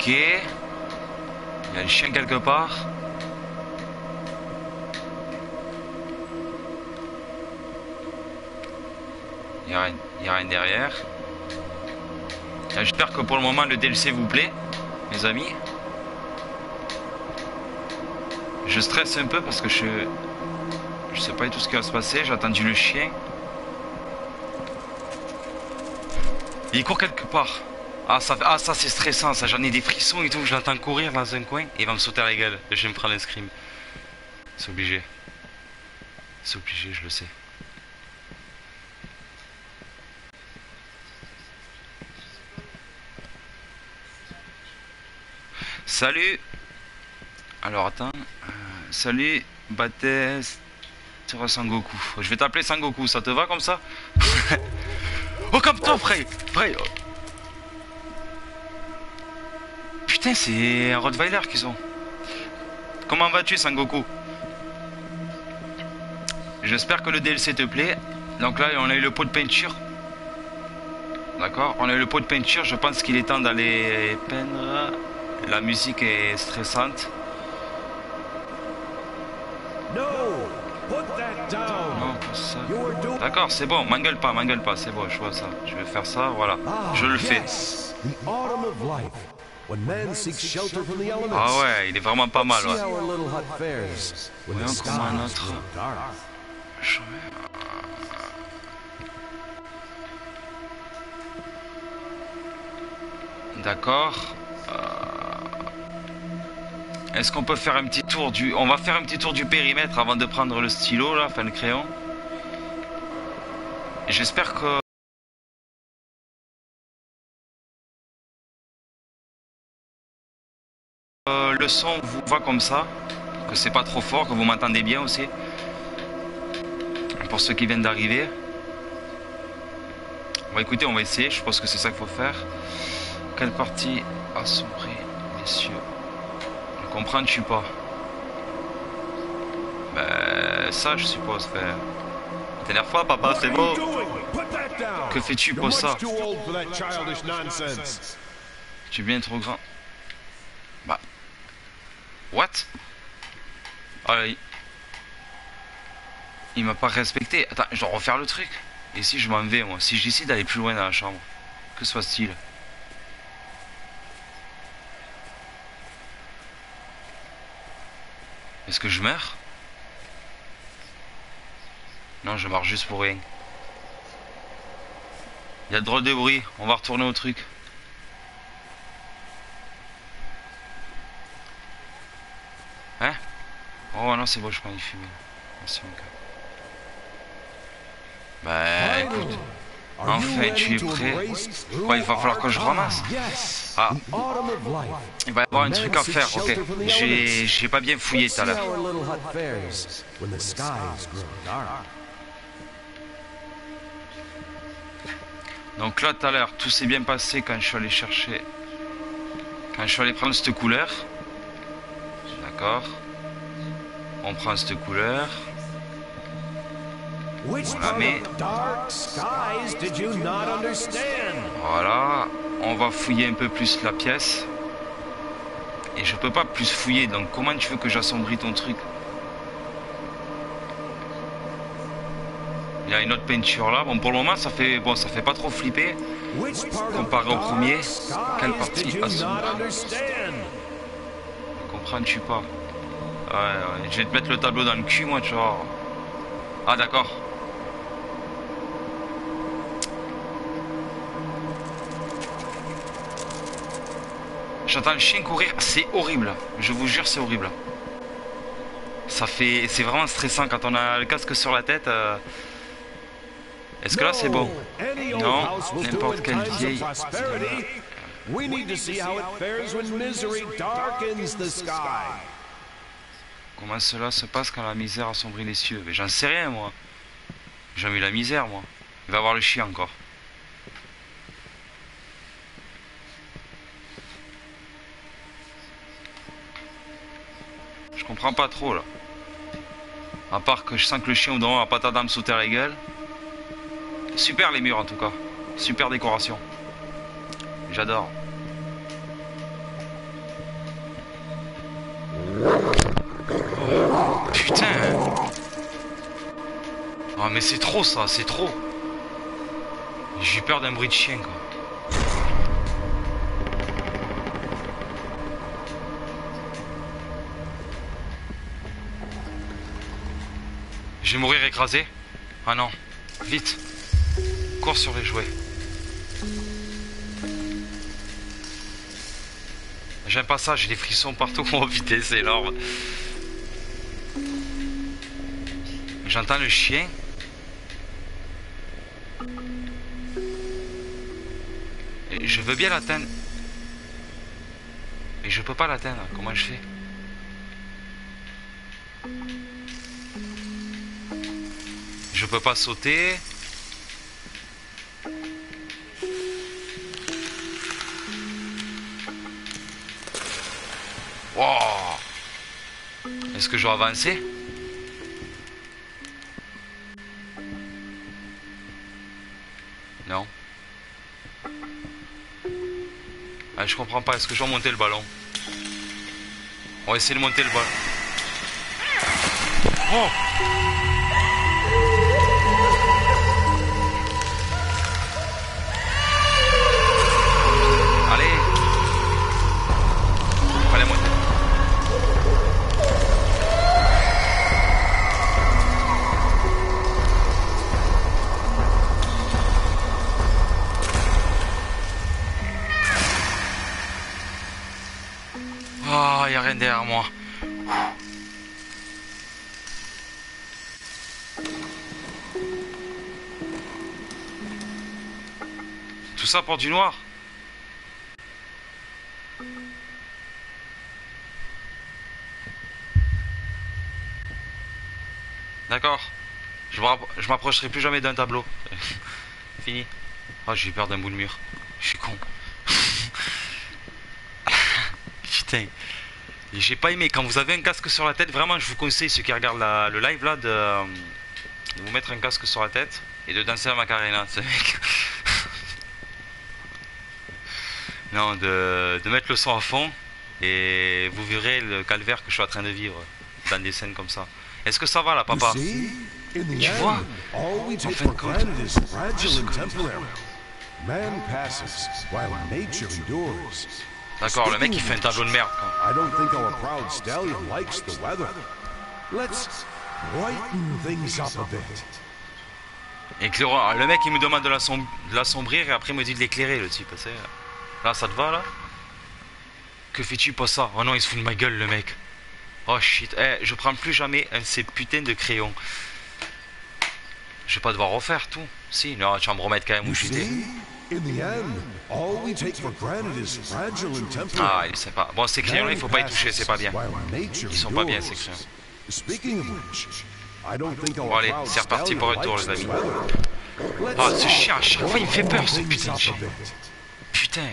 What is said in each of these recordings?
Il y a le chien quelque part. Il y a rien derrière. J'espère que pour le moment le DLC vous plaît, mes amis. Je stresse un peu parce que je sais pas du tout ce qui va se passer. J'ai attendu le chien. Il court quelque part. Ah ça c'est stressant, ça, j'en ai des frissons et tout. Je l'entends courir dans un coin et il va me sauter à la gueule. Je vais me prendre un scream. C'est obligé. C'est obligé, je le sais. Salut. Alors attends. Salut Baptiste. Tu vois Sangoku. Je vais t'appeler Sangoku, ça te va comme ça? Oh comme toi frère. Putain c'est un Rottweiler qu'ils ont. Comment vas-tu Sangoku? J'espère que le DLC te plaît. Donc là on a eu le pot de peinture. D'accord, on a eu le pot de peinture. Je pense qu'il est temps d'aller peindre. La musique est stressante. Non, pas ça. D'accord, c'est bon, m'engueule pas, c'est bon, je vois ça. Je vais faire ça, voilà. Je le fais. Ah ouais, il est vraiment pas mal, ouais. Voyons comment un autre. D'accord. Est-ce qu'on peut faire un petit tour du... On va faire un petit tour du périmètre avant de prendre le stylo, là, enfin le crayon. J'espère que... le son vous va comme ça, que c'est pas trop fort, que vous m'entendez bien aussi. Pour ceux qui viennent d'arriver. On va écouter, on va essayer, je pense que c'est ça qu'il faut faire. Quelle partie assombrie, messieurs? Ne comprends-tu pas? Ben, ça je suppose, faire. T'énerve pas, papa, c'est beau. Que fais-tu pour ça? Tu es bien trop grand. Bah. What? Ah, il m'a pas respecté. Attends, je dois refaire le truc. Et si je m'en vais, moi? Si je décide d'aller plus loin dans la chambre, que se passe-t-il? Est-ce que je meurs? Non, je meurs juste pour rien. Il y a de drôles de bruit. On va retourner au truc. Hein? Oh non, c'est bon, je prends du fumier. Merci, mon gars. Bah, écoute. Enfin, tu es prêt? Quoi, il va falloir que je ramasse? Ah. Il va y avoir un truc à faire, ok. J'ai pas bien fouillé tout à l'heure. Donc là, tout à l'heure, tout s'est bien passé quand je suis allé chercher... Quand je suis allé prendre cette couleur. D'accord. On prend cette couleur. On la met. Voilà. On va fouiller un peu plus la pièce. Et je peux pas plus fouiller, donc comment tu veux que j'assombris ton truc? Il y a une autre peinture là. Bon, pour le moment, ça fait pas trop flipper. Comparé au premier. Quelle partie assombrie? Comprends-tu pas? Ouais, je vais te mettre le tableau dans le cul, moi, tu vois. Ah, d'accord. J'entends le chien courir, c'est horrible. Je vous jure, c'est horrible. C'est vraiment stressant quand on a le casque sur la tête. Est-ce que là c'est bon? Non, n'importe quelle vieille. Comment cela se passe quand la misère assombrit les cieux? Mais j'en sais rien, moi. J'ai jamais eu la misère, moi. Il va voir le chien encore. Je comprends pas trop là. À part que je sens que le chien au devant a pas tardé à me sauter à la gueule. Super les murs en tout cas. Super décoration. J'adore. Ah mais c'est trop ça, c'est trop. J'ai peur d'un bruit de chien quoi. Je vais mourir écrasé. Ah non, vite. Cours sur les jouets. J'aime pas ça, j'ai des frissons partout. Oh putain, c'est énorme. J'entends le chien. Et je veux bien l'atteindre. Mais je peux pas l'atteindre. Comment je fais? Je peux pas sauter. Wow. Est-ce que je dois avancer? Non. Ah, je comprends pas. Est-ce que je dois monter le ballon? On va essayer de monter le ballon. Oh! Allez! Fallait monter. Oh, y a rien derrière moi. Tout ça pour du noir. D'accord. Je m'approcherai plus jamais d'un tableau. Fini. Oh, j'ai eu peur d'un bout de mur. Je suis con. Putain. Et j'ai pas aimé. Quand vous avez un casque sur la tête, vraiment, je vous conseille, ceux qui regardent le live là, de vous mettre un casque sur la tête et de danser à Macarena. Ce mec. Non, de mettre le son à fond et vous verrez le calvaire que je suis en train de vivre dans des scènes comme ça. Est-ce que ça va là, papa? Tu vois? En fin de compte. D'accord, le mec il fait un tableau de merde. Éclairant. Le mec il me demande de l'assombrir et après il me dit de l'éclairer, le type. Là ça te va là? Que fais-tu pas ça? Oh non, il se fout de ma gueule le mec. Oh shit, je prends plus jamais un de ces putains de crayons. Je vais pas devoir refaire tout. Si, non, tu vas me remettre quand même où j'étais. Ah, il sait pas. Bon, ces crayons-là, il faut pas y toucher, c'est pas bien. Ils sont pas bien, ces crayons. Bon, allez, c'est reparti pour un tour, les amis. Ah, ce chien, à chaque fois, il me fait peur, ce putain de chien. Putain.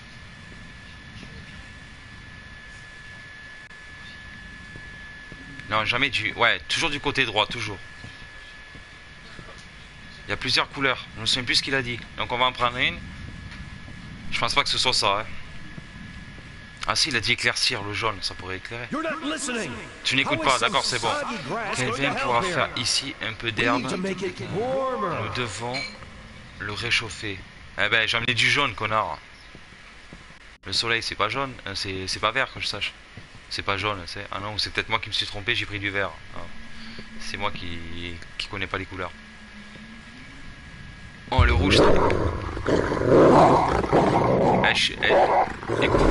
Non, jamais du... Ouais, toujours du côté droit, toujours. Il y a plusieurs couleurs. Je me souviens plus ce qu'il a dit. Donc on va en prendre une. Je pense pas que ce soit ça. Hein. Ah si, il a dit éclaircir le jaune. Ça pourrait éclairer. Tu n'écoutes pas. D'accord, c'est bon. Quelqu'un pourra faire ici un peu d'herbe. Nous devons le réchauffer. Eh ben, j'ai amené du jaune, connard. Le soleil, c'est pas jaune. C'est pas vert, que je sache. C'est pas jaune, c'est... Ah non, c'est peut-être moi qui me suis trompé, j'ai pris du vert. C'est moi qui connais pas les couleurs. Oh, le rouge, écoute.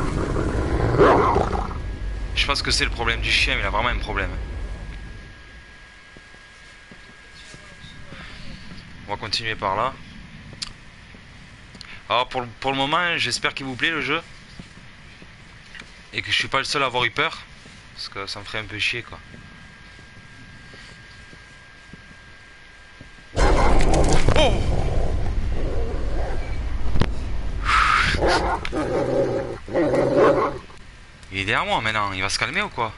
Je pense que c'est le problème du chien, mais il a vraiment un problème. On va continuer par là. Alors, pour le moment, j'espère qu'il vous plaît le jeu. Et que je suis pas le seul à avoir eu peur. Parce que ça me ferait un peu chier quoi. Oh! Il est derrière moi maintenant, il va se calmer ou quoi?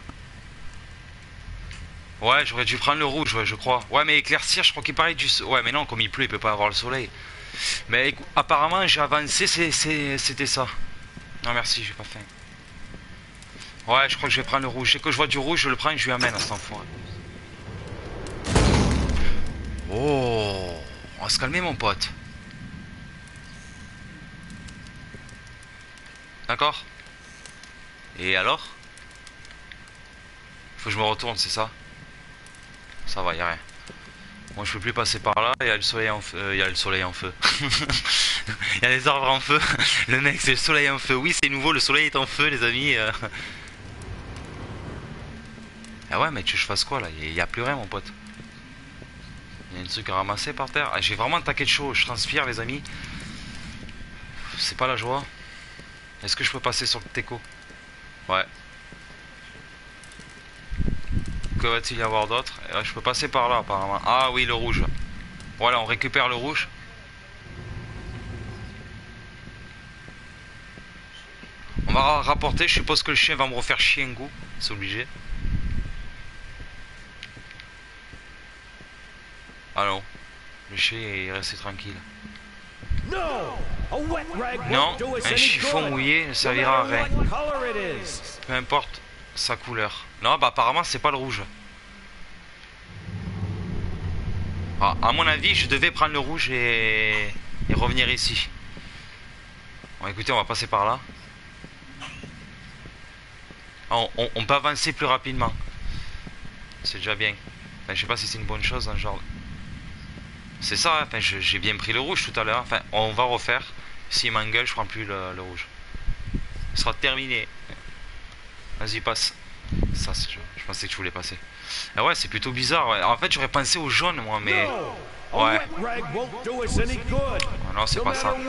Ouais, j'aurais dû prendre le rouge, ouais, je crois. Ouais, mais éclaircir, je crois qu'il parlait du... Ouais, mais non, comme il pleut, il peut pas avoir le soleil. Mais apparemment, j'ai avancé, c'était ça. Non, merci, j'ai pas faim. Ouais, je crois que je vais prendre le rouge. Dès que je vois du rouge, je le prends et je lui amène à cet enfant. Oh, on va se calmer mon pote. D'accord. Et alors? Faut que je me retourne, c'est ça? Ça va, y'a rien. Moi je peux plus passer par là, il y a le soleil en feu. Il y a le soleil en feu. Il y a les arbres en feu. Le mec, c'est le soleil en feu. Oui, c'est nouveau, le soleil est en feu, les amis. Ah ouais, mais tu veux que je fasse quoi là? Il y a plus rien, mon pote. Il y a un truc à ramasser par terre. Ah, j'ai vraiment un taquet de chaud, je transpire, les amis. C'est pas la joie. Est-ce que je peux passer sur le teco? Ouais. Que va-t-il y avoir d'autre? Je peux passer par là, apparemment. Ah oui, le rouge. Voilà, on récupère le rouge. On va rapporter, je suppose que le chien va me refaire chier un coup. C'est obligé. Ah non. Le chien est resté tranquille. Non, un chiffon mouillé ne servira à rien. Peu importe sa couleur. Non, bah apparemment c'est pas le rouge. Ah, à mon avis, je devais prendre le rouge et revenir ici. Bon, écoutez, on va passer par là. On peut avancer plus rapidement. C'est déjà bien. Enfin, je sais pas si c'est une bonne chose, hein, genre. C'est ça, hein. Enfin, j'ai bien pris le rouge tout à l'heure. Enfin, on va refaire. S'il m'engueule, je prends plus le rouge. Ce sera terminé. Vas-y, passe. Ça, je pensais que tu voulais passer. Ah ouais, c'est plutôt bizarre. Ouais. En fait, j'aurais pensé au jaune, moi, mais... Ouais. Ah non, c'est pas ça.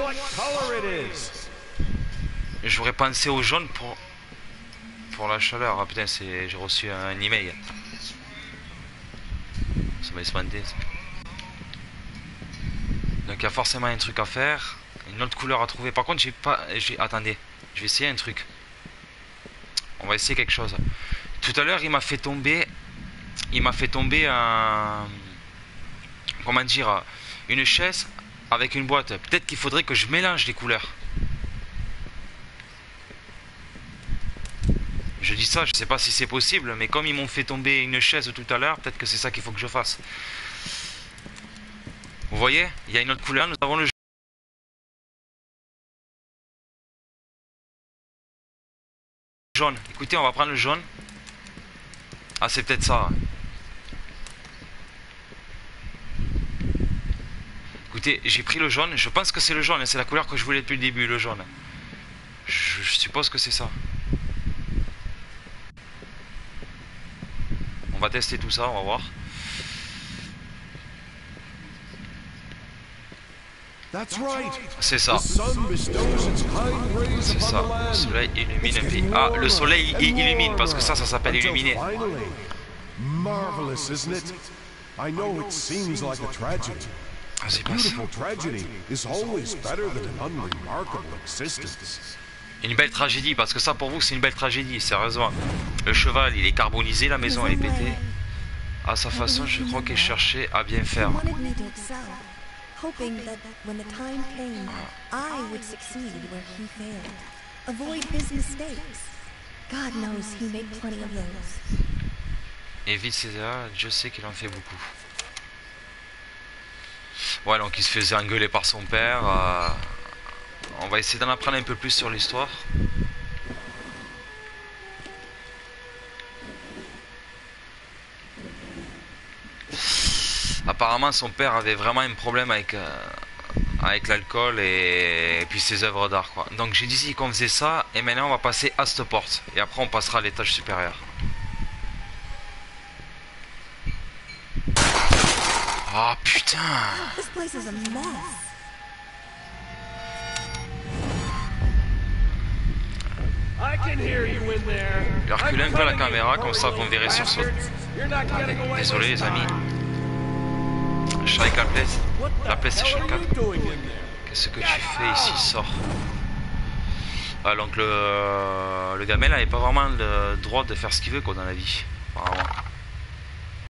J'aurais pensé au jaune pour la chaleur. Ah putain, j'ai reçu un email. Ça m'a espanté. Donc il y a forcément un truc à faire. Une autre couleur à trouver. Par contre, j'ai pas... Attendez, je vais essayer un truc. On va essayer quelque chose. Tout à l'heure, il m'a fait tomber un... Comment dire? Une chaise avec une boîte. Peut-être qu'il faudrait que je mélange les couleurs. Je dis ça, je sais pas si c'est possible, mais comme ils m'ont fait tomber une chaise tout à l'heure, peut-être que c'est ça qu'il faut que je fasse. Vous voyez? Il y a une autre couleur, nous avons le jaune. Écoutez, on va prendre le jaune. Ah, c'est peut-être ça. Écoutez, j'ai pris le jaune. Je pense que c'est le jaune. C'est la couleur que je voulais depuis le début, le jaune. Je suppose que c'est ça. On va tester tout ça, on va voir. C'est ça. C'est ça. Le soleil illumine un pays. Ah, le soleil illumine, parce que ça s'appelle illuminer. Ah, c'est pas ça. Une belle tragédie, parce que ça pour vous c'est une belle tragédie, sérieusement. Le cheval il est carbonisé, la maison elle est pétée. À sa façon, je crois qu'il cherchait à bien faire. Hoping that when the time came, I would succeed where he failed. Avoid his mistakes. God knows he made plenty of those. Évite ces erreurs, Dieu sait qu'il en fait beaucoup. Ouais, donc il se faisait engueuler par son père. On va essayer d'en apprendre un peu plus sur l'histoire. Apparemment son père avait vraiment un problème avec l'alcool et puis ses œuvres d'art quoi. Donc j'ai dit qu'on faisait ça et maintenant on va passer à cette porte et après on passera à l'étage supérieur. Oh putain. J'ai reculé un peu la caméra comme ça qu'on verrait sur ce... Désolé les amis. Je suis avec la place c'est chacun. Qu'est-ce que tu fais ici? Sors. Ah, donc le gamin là n'avait pas vraiment le droit de faire ce qu'il veut quoi dans la vie. Apparemment.